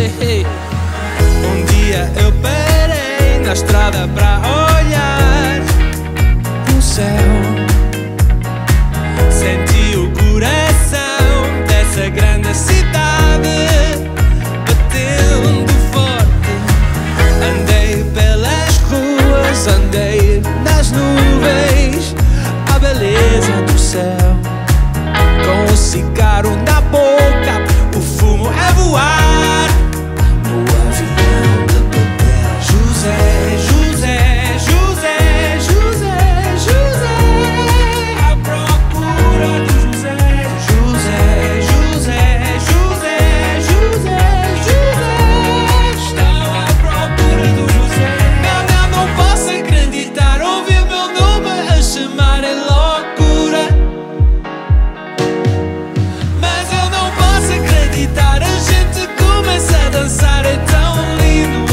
Um dia eu parei na estrada pra olhar pro céu. Senti o coração dessa grande cidade batendo forte. Andei pelas ruas, andei nas nuvens, a beleza do céu. Com o cigarro na boca, o fumo a voar no avião de papel. José, José, José, José, José, à procura do José. José, José, José, José, José, estão à procura do José. Não posso acreditar, ouvir meu nome a chamar em loucura. Mas eu não posso acreditar, a gente começa a dançar, é tão lindo.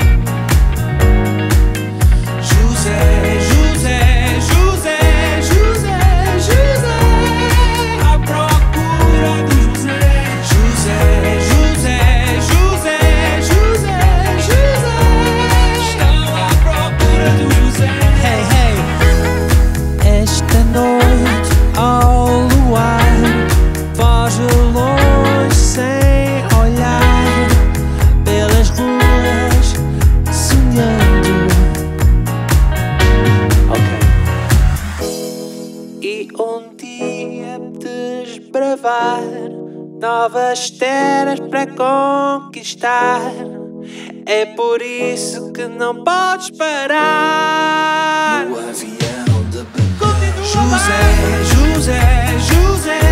José, José, José, José, José, à procura do José. José, José, José, José, José, estão à procura do José. Hey, hey. Esta noite ao luar foge longe sem olhar pelas ruas sonhando. E um dia desbravar novas terras para conquistar. É por isso que não podes parar. No avião de José, José, José,